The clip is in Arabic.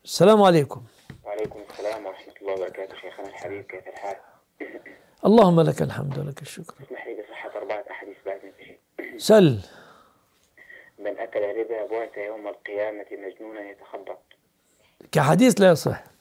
السلام عليكم. وعليكم السلام ورحمة الله وبركاته. شيخنا الحبيب، كيف الحال؟ اللهم لك الحمد ولك الشكر. اسمح لي بصحة 4 أحاديث بعد شيء. سل. من أكل ربا بعث يوم القيامة مجنونا يتخبط. كحديث لا يصح.